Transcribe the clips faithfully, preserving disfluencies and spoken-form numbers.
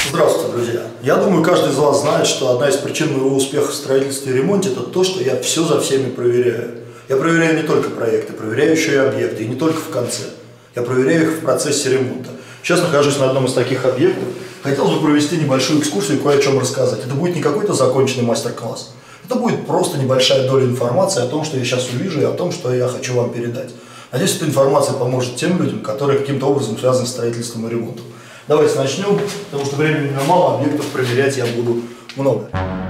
Здравствуйте, друзья! Я думаю, каждый из вас знает, что одна из причин моего успеха в строительстве и ремонте – это то, что я все за всеми проверяю. Я проверяю не только проекты, проверяю еще и объекты, и не только в конце. Я проверяю их в процессе ремонта. Сейчас нахожусь на одном из таких объектов. Хотелось бы провести небольшую экскурсию и кое о чем рассказать. Это будет не какой-то законченный мастер-класс. Это будет просто небольшая доля информации о том, что я сейчас увижу, и о том, что я хочу вам передать. Надеюсь, эта информация поможет тем людям, которые каким-то образом связаны с строительством и ремонтом. Давайте начнем, потому что времени у меня мало, объектов проверять я буду много.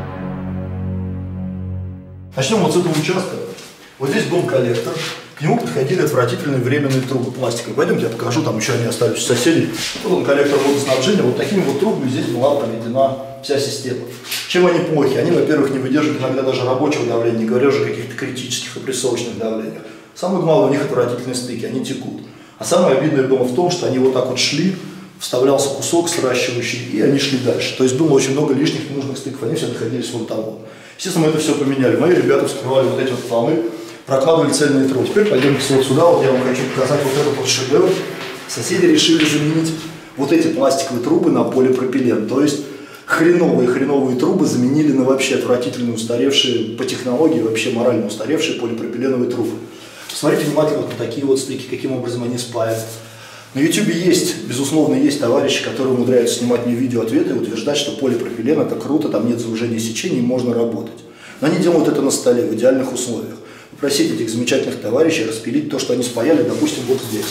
Начнем вот с этого участка. Вот здесь был коллектор, к нему подходили отвратительные временные трубы пластиковые. Пойдемте я покажу, там еще они остались у соседей. Вот он, коллектор водоснабжения, вот такими вот трубами здесь была проведена вся система. Чем они плохи? Они, во-первых, не выдерживают иногда даже рабочего давления, не говоря уже о каких-то критических опрессовочных давлениях. Самое главное, у них отвратительные стыки, они текут. А самое обидное, я думаю, в том, что они вот так вот шли, вставлялся кусок сращивающий, и они шли дальше. То есть было очень много лишних ненужных стыков, они все находились вон там. Естественно, мы это все поменяли. Мои ребята вскрывали вот эти вот полы, прокладывали цельные трубы. Теперь пойдемте вот сюда, вот я вам хочу показать вот этот вот шедевр. Соседи решили заменить вот эти пластиковые трубы на полипропилен. То есть хреновые-хреновые трубы заменили на вообще отвратительно устаревшие по технологии, вообще морально устаревшие полипропиленовые трубы. Посмотрите внимательно вот на такие вот стыки, каким образом они спаяны. На ютубе есть, безусловно, есть товарищи, которые умудряются снимать мне видео-ответы и утверждать, что полипропилен это круто, там нет заужения сечений, можно работать. Но они делают это на столе, в идеальных условиях. Попросите этих замечательных товарищей распилить то, что они спаяли, допустим, вот здесь.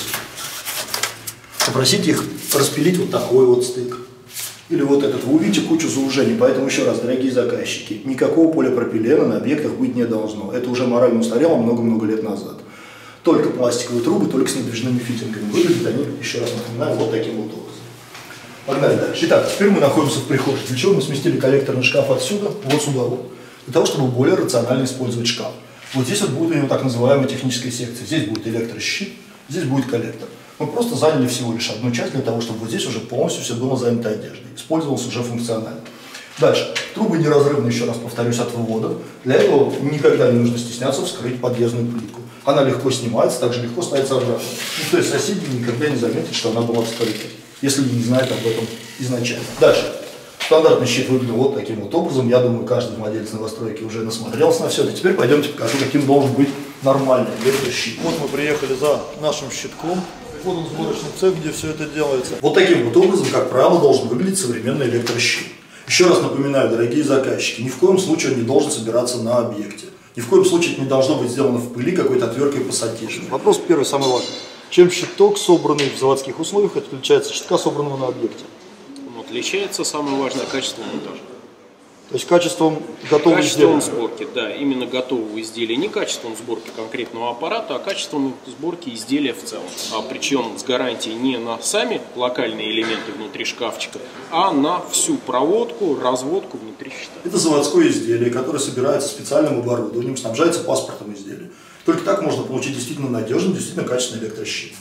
Попросите их распилить вот такой вот стык. Или вот этот. Вы увидите кучу заужений. Поэтому еще раз, дорогие заказчики, никакого полипропилена на объектах быть не должно. Это уже морально устарело много-много лет назад. Только пластиковые трубы, только с надвижными фитингами. Выглядят они, еще раз напоминаю, вот таким вот образом. Погнали дальше. Итак, теперь мы находимся в прихожей. Для чего мы сместили коллекторный шкаф отсюда, вот сюда вот. Для того, чтобы более рационально использовать шкаф. Вот здесь вот будет у него так называемая техническая секция. Здесь будет электрощит, здесь будет коллектор. Мы просто заняли всего лишь одну часть для того, чтобы вот здесь уже полностью все было занято одеждой. Использовалось уже функционально. Дальше. Трубы неразрывны, еще раз повторюсь, от вывода. Для этого никогда не нужно стесняться вскрыть подъездную плитку. Она легко снимается, также легко ставится обратно. Ну, то есть соседи никогда не заметят, что она была вскрыта, если не знают об этом изначально. Дальше. Стандартный щит выглядел вот таким вот образом. Я думаю, каждый владелец новостройки уже насмотрелся на все это. Теперь пойдемте покажу, каким должен быть нормальный электрощит. Вот мы приехали за нашим щитком. Вот он, сборочный цех, где все это делается. Вот таким вот образом, как правило, должен выглядеть современный электрощит. Еще раз напоминаю, дорогие заказчики, ни в коем случае он не должен собираться на объекте. Ни в коем случае это не должно быть сделано в пыли какой-то отверткой пассатижной. Вопрос первый, самый важный. Чем щиток, собранный в заводских условиях, отличается от щитка, собранного на объекте? Он отличается, самое важное, качеством монтажа. То есть качеством готового изделия? Качеством сборки, да, именно готового изделия. Не качеством сборки конкретного аппарата, а качеством сборки изделия в целом. А причем с гарантией не на сами локальные элементы внутри шкафчика, а на всю проводку, разводку внутри щита. Это заводское изделие, которое собирается специальным оборудованием, снабжается паспортом изделия. Только так можно получить действительно надежный, действительно качественный электрощит.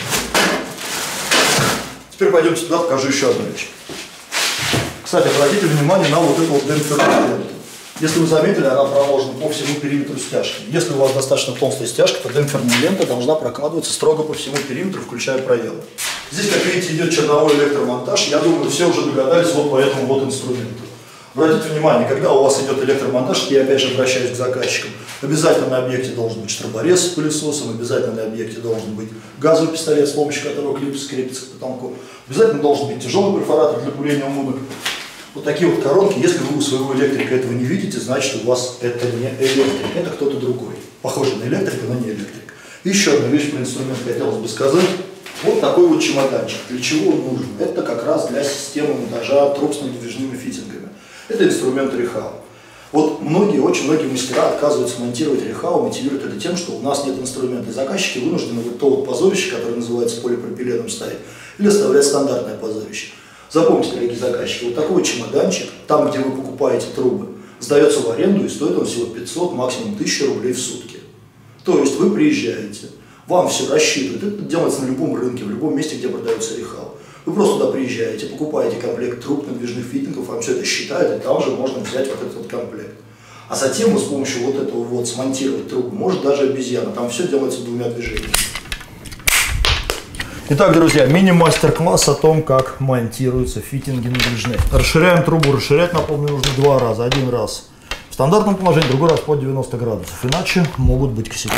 Теперь пойдемте туда, покажу еще одну вещь. Кстати, обратите внимание на вот эту вот демпферную ленту. Если вы заметили, она проложена по всему периметру стяжки. Если у вас достаточно толстая стяжка, то демпферная лента должна прокладываться строго по всему периметру, включая проемы. Здесь, как видите, идет черновой электромонтаж. Я думаю, все уже догадались вот по этому вот инструменту. Обратите внимание, когда у вас идет электромонтаж, я опять же обращаюсь к заказчикам, обязательно на объекте должен быть штроборез с пылесосом, обязательно на объекте должен быть газовый пистолет, с помощью которого клипс крепится к потолку, обязательно должен быть тяжелый перфоратор для пуления уток. Вот такие вот коронки. Если вы у своего электрика этого не видите, значит у вас это не электрик, это кто-то другой. Похожий на электрика, но не электрик. И еще одна вещь про инструмент хотелось бы сказать. Вот такой вот чемоданчик. Для чего он нужен? Это как раз для системы монтажа труб с надвижными фитингами. Это инструмент рехау. Вот многие, очень многие мастера отказываются монтировать рехау, мотивируют это тем, что у нас нет инструмента. И заказчики вынуждены вот то вот позорище, которое называется полипропиленом, ставить, или оставлять стандартное позорище. Запомните, дорогие заказчики, вот такой чемоданчик, там, где вы покупаете трубы, сдается в аренду и стоит он всего пятьсот, максимум тысяча рублей в сутки. То есть вы приезжаете, вам все рассчитывают, это делается на любом рынке, в любом месте, где продается рехау. Вы просто туда приезжаете, покупаете комплект труб, надвижных фитингов, вам все это считают, и там же можно взять вот этот вот комплект. А затем вы с помощью вот этого вот смонтировать трубу может даже обезьяна, там все делается двумя движениями. Итак, друзья, мини-мастер-класс о том, как монтируются фитинги надвижные. Расширяем трубу. Расширять, напомню, нужно два раза. Один раз в стандартном положении, другой раз под девяносто градусов. Иначе могут быть косяки.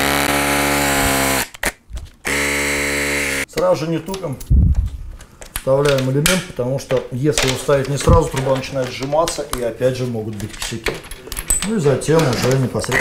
Сразу же не тупим. Вставляем элемент, потому что если его ставить не сразу, труба начинает сжиматься и опять же могут быть косяки. Ну и затем уже непосредственно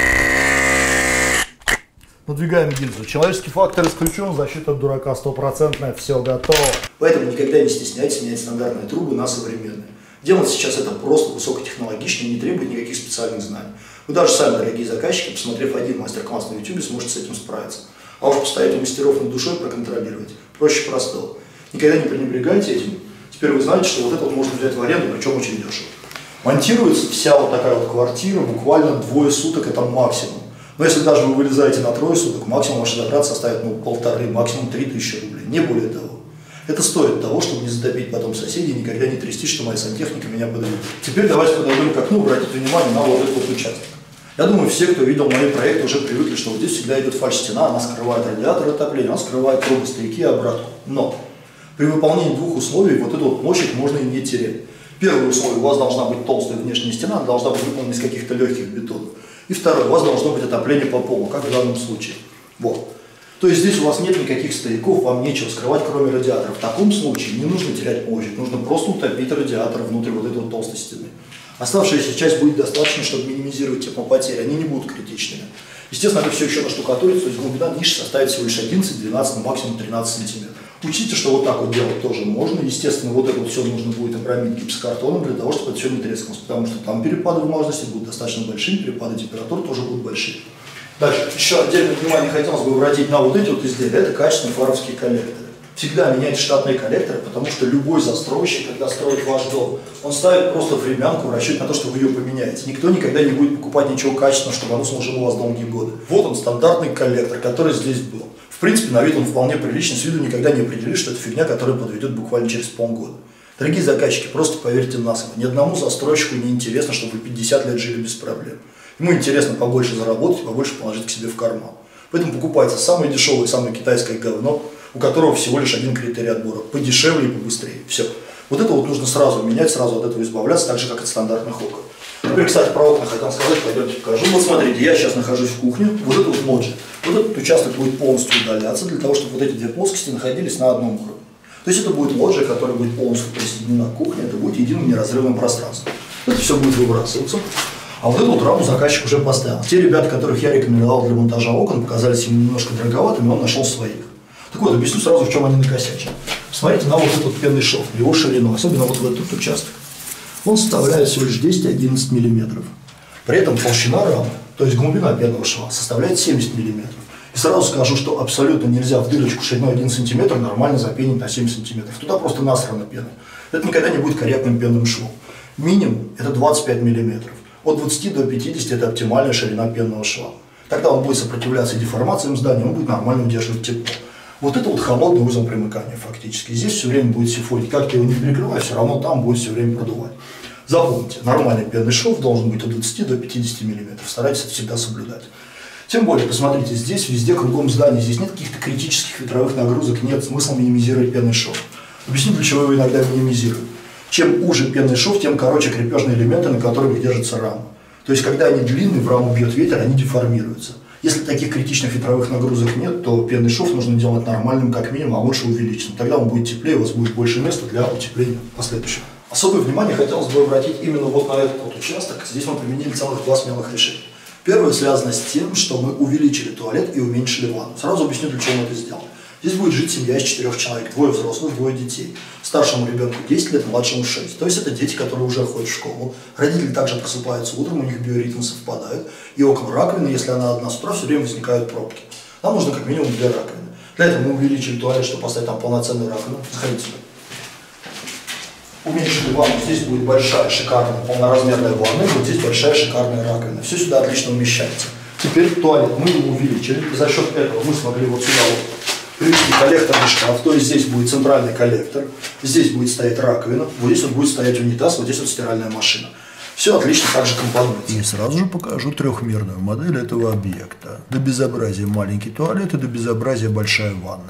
надвигаем гильзу. Человеческий фактор исключен, защита от дурака стопроцентная, все готово. Поэтому никогда не стесняйтесь менять стандартные трубы на современные. Делать сейчас это просто, высокотехнологично и не требует никаких специальных знаний. Вы даже сами, дорогие заказчики, посмотрев один мастер-класс на ютубе, сможете с этим справиться. А уж постоять у мастеров над душой проконтролировать проще простого. Никогда не пренебрегайте этим. Теперь вы знаете, что вот это вот можно взять в аренду, причем очень дешево. Монтируется вся вот такая вот квартира буквально двое суток, это максимум. Но если даже вы вылезаете на трое суток, максимум ваша затрат составит ну, полторы, максимум три тысячи рублей, не более того. Это стоит того, чтобы не затопить потом соседей и никогда не трясти, что моя сантехника меня подведет. Теперь давайте подойдем к окну, обратите внимание на вот этот вот участок. Я думаю, все, кто видел мои проекты, уже привыкли, что вот здесь всегда идет фальш-стена, она скрывает радиатор отопления, она скрывает трубы, стояки и обратку. Но при выполнении двух условий вот эту вот площадь можно и не терять. Первое условие, у вас должна быть толстая внешняя стена, она должна быть выполнена из каких-то легких бетонов. И второе, у вас должно быть отопление по полу, как в данном случае. Вот. То есть здесь у вас нет никаких стояков, вам нечего скрывать, кроме радиатора. В таком случае не нужно терять площадь, нужно просто утопить радиатор внутрь вот этой вот толстой стены. Оставшаяся часть будет достаточно, чтобы минимизировать теплопотери, они не будут критичными. Естественно, это все еще наштукатурится, то есть глубина ниши составит всего лишь одиннадцать-двенадцать, ну, максимум тринадцать сантиметров. Учтите, что вот так вот делать тоже можно. Естественно, вот это вот все нужно будет обрамить гипсокартоном для того, чтобы это все не трескалось, потому что там перепады влажности будут достаточно большие, перепады температур тоже будут большие. Дальше. Еще отдельное внимание хотелось бы обратить на вот эти вот изделия. Это качественные фаровские коллекторы. Всегда меняйте штатные коллекторы, потому что любой застройщик, когда строит ваш дом, он ставит просто времянку в расчете на то, что вы ее поменяете. Никто никогда не будет покупать ничего качественного, чтобы оно служило у вас долгие годы. Вот он, стандартный коллектор, который здесь был. В принципе, на вид он вполне приличный, с виду никогда не определишь, что это фигня, которая подведет буквально через полгода. Дорогие заказчики, просто поверьте на слово. Ни одному застройщику не интересно, чтобы вы пятьдесят лет жили без проблем. Ему интересно побольше заработать, побольше положить к себе в карман. Поэтому покупайте самое дешевое, самое китайское говно, у которого всего лишь один критерий отбора. Подешевле и побыстрее. Все. Вот это вот нужно сразу менять, сразу от этого избавляться, так же, как от стандартных окон. Теперь, кстати, про окна хотел сказать, пойдемте покажу. Вот смотрите, я сейчас нахожусь в кухне, вот это вот лоджия. Вот этот участок будет полностью удаляться, для того, чтобы вот эти две плоскости находились на одном уровне. То есть это будет лоджия, которая будет полностью присоединена к кухне, это будет единым неразрывным пространством. Это все будет выбрасываться. А вот эту вот раму заказчик уже поставил. Те ребята, которых я рекомендовал для монтажа окон, показались ему немножко дороговатыми, он нашел своих. Так вот, объясню сразу, в чем они накосячили. Посмотрите на вот этот пенный шов, его ширину, особенно вот в этот участок. Он составляет всего лишь десять-одиннадцать миллиметров. При этом толщина рамы, то есть глубина пенного шва, составляет семьдесят миллиметров. И сразу скажу, что абсолютно нельзя в дырочку шириной один сантиметр нормально запенить на семь сантиметров. Туда просто насрано пены. Это никогда не будет корректным пенным швом. Минимум это двадцать пять миллиметров. От двадцати до пятидесяти это оптимальная ширина пенного шва. Тогда он будет сопротивляться деформациям здания, он будет нормально удерживать тепло. Вот это вот холодный узел примыкания фактически. Здесь все время будет сифонить. Как ты его не перекрывай, все равно там будет все время продувать. Запомните, нормальный пенный шов должен быть от двадцати до пятидесяти миллиметров. Старайтесь это всегда соблюдать. Тем более, посмотрите, здесь везде кругом здания, здесь нет каких-то критических ветровых нагрузок, нет смысла минимизировать пенный шов. Объясню, для чего его иногда минимизируют. Чем уже пенный шов, тем короче крепежные элементы, на которых держится рама. То есть, когда они длинные, в раму бьет ветер, они деформируются. Если таких критичных ветровых нагрузок нет, то пенный шов нужно делать нормальным как минимум, а лучше увеличенным. Тогда он будет теплее, у вас будет больше места для утепления последующего. Особое внимание хотелось бы обратить именно вот на этот вот участок. Здесь мы применили целых два смелых решения. Первое связано с тем, что мы увеличили туалет и уменьшили ванну. Сразу объясню, для чего мы это сделали. Здесь будет жить семья из четырех человек, двое взрослых, двое детей. Старшему ребенку десять лет, младшему шесть. То есть это дети, которые уже ходят в школу. Родители также просыпаются утром, у них биоритмы совпадают. И около раковины, если она одна с утра, все время возникают пробки. Нам нужно как минимум две раковины. Для этого мы увеличили туалет, чтобы поставить там полноценную раковину. Заходите сюда. Уменьшили ванну. Здесь будет большая, шикарная, полноразмерная ванна. И вот здесь большая, шикарная раковина. Все сюда отлично умещается. Теперь туалет мы его увеличили. И за счет этого мы смогли вот сюда вот привести коллекторный шкаф, то есть здесь будет центральный коллектор, здесь будет стоять раковина, вот здесь вот будет стоять унитаз, вот здесь вот стиральная машина. Все отлично также компонуется. И сразу же покажу трехмерную модель этого объекта. До безобразия маленький туалет и до безобразия большая ванна.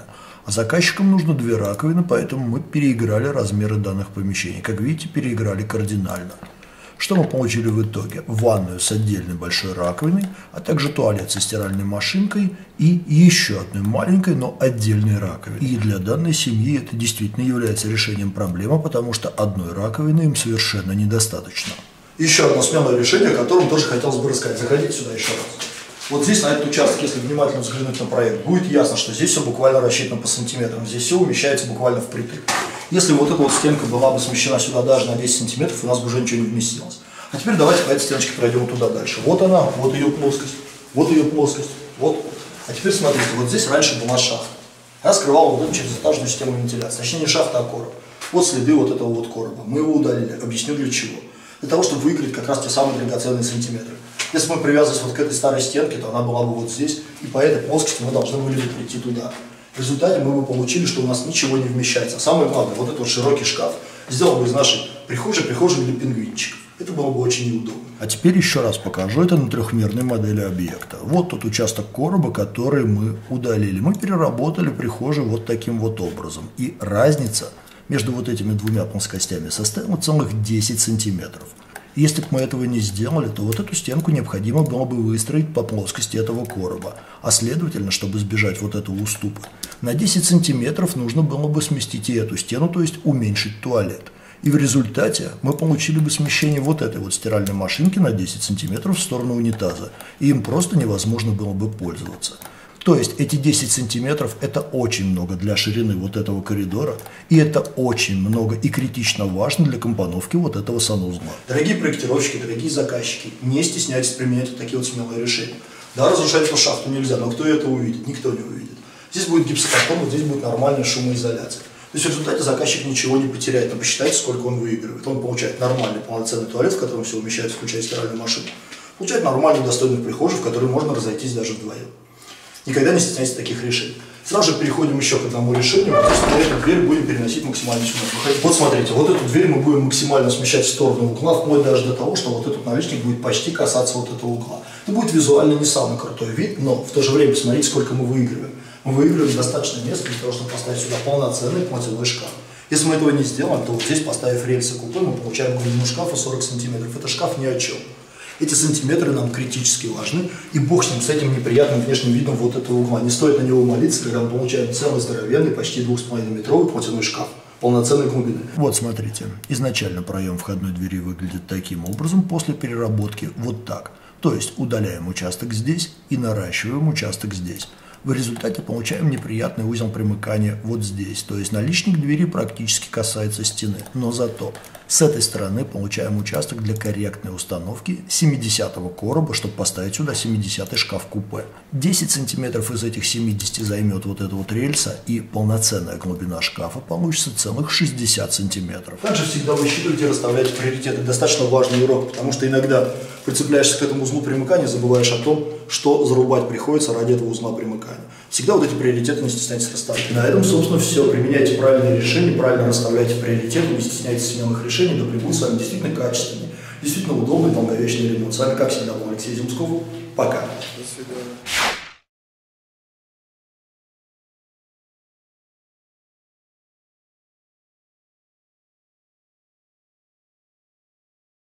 Заказчикам нужно две раковины, поэтому мы переиграли размеры данных помещений. Как видите, переиграли кардинально. Что мы получили в итоге? Ванную с отдельной большой раковиной, а также туалет со стиральной машинкой и еще одной маленькой, но отдельной раковиной. И для данной семьи это действительно является решением проблемы, потому что одной раковины им совершенно недостаточно. Еще одно смелое решение, о котором тоже хотелось бы рассказать. Заходите сюда еще раз. Вот здесь, на этот участок, если внимательно взглянуть на проект, будет ясно, что здесь все буквально рассчитано по сантиметрам. Здесь все умещается буквально впритык. Если вот эта вот стенка была бы смещена сюда даже на десять сантиметров, у нас бы уже ничего не вместилось. А теперь давайте по этой стеночке пройдем туда дальше. Вот она, вот ее плоскость, вот ее плоскость, вот. А теперь смотрите, вот здесь раньше была шахта. Она скрывала вот эту черезэтажную систему вентиляции. Точнее, не шахта, а короб. Вот следы вот этого вот короба. Мы его удалили. Объясню для чего. Для того, чтобы выиграть как раз те самые драгоценные сантиметры. Если мы привязывались вот к этой старой стенке, то она была бы вот здесь, и по этой плоскости мы должны были прийти туда. В результате мы бы получили, что у нас ничего не вмещается. А самое главное, вот этот вот широкий шкаф сделал бы из нашей прихожей прихожей для пингвинчиков. Это было бы очень неудобно. А теперь еще раз покажу это на трехмерной модели объекта. Вот тот участок короба, который мы удалили. Мы переработали прихожую вот таким вот образом. И разница между вот этими двумя плоскостями составила целых десять сантиметров. Если бы мы этого не сделали, то вот эту стенку необходимо было бы выстроить по плоскости этого короба. А следовательно, чтобы избежать вот этого уступа, на десять сантиметров нужно было бы сместить и эту стену, то есть уменьшить туалет. И в результате мы получили бы смещение вот этой вот стиральной машинки на десять сантиметров в сторону унитаза. И им просто невозможно было бы пользоваться. То есть эти десять сантиметров это очень много для ширины вот этого коридора, и это очень много и критично важно для компоновки вот этого санузла. Дорогие проектировщики, дорогие заказчики, не стесняйтесь применять вот такие вот смелые решения. Да, разрушать эту шахту нельзя, но кто это увидит? Никто не увидит. Здесь будет гипсокартон, вот здесь будет нормальная шумоизоляция. То есть в результате заказчик ничего не потеряет, но посчитайте, сколько он выигрывает. Он получает нормальный полноценный туалет, в котором все умещается, включая стиральную машину. Получает нормальную достойную прихожую, в которой можно разойтись даже вдвоем. Никогда не стесняйтесь таких решений. Сразу же переходим еще к одному решению. Вот здесь мы эту дверь будем переносить максимально сюда. Вот смотрите, вот эту дверь мы будем максимально смещать в сторону угла, вплоть даже до того, что вот этот наличник будет почти касаться вот этого угла. Это будет визуально не самый крутой вид, но в то же время посмотрите, сколько мы выигрываем. Мы выигрываем достаточно места для того, чтобы поставить сюда полноценный платяной шкаф. Если мы этого не сделаем, то вот здесь, поставив рельсы купе, мы получаем глубину шкафа сорок сантиметров. Это шкаф ни о чем. Эти сантиметры нам критически важны, и бог с ним, с этим неприятным внешним видом вот этого угла. Не стоит на него молиться, когда мы получаем целый здоровенный, почти двух с половиной метровый платяной шкаф полноценной глубины. Вот смотрите, изначально проем входной двери выглядит таким образом, после переработки вот так. То есть удаляем участок здесь и наращиваем участок здесь. В результате получаем неприятный узел примыкания вот здесь, то есть наличник двери практически касается стены, но зато с этой стороны получаем участок для корректной установки семидесятого короба, чтобы поставить сюда семидесятый шкаф-купе. десять сантиметров из этих семидесяти займет вот эта вот рельса, и полноценная глубина шкафа получится целых шестьдесят сантиметров. Также всегда высчитывайте и расставляйте приоритеты. Достаточно важный урок, потому что иногда прицепляешься к этому узлу примыкания, забываешь о том, что зарубать приходится ради этого узла примыкания. Всегда вот эти приоритеты не стесняйтесь расставлять. На этом, собственно, все. Применяйте правильные решения, правильно расставляйте приоритеты, не стесняйтесь смелых решений, да прибудет с вами действительно качественный, действительно удобный, долговечный ремонт. С вами, как всегда, был Алексей Земсков. Пока. До свидания.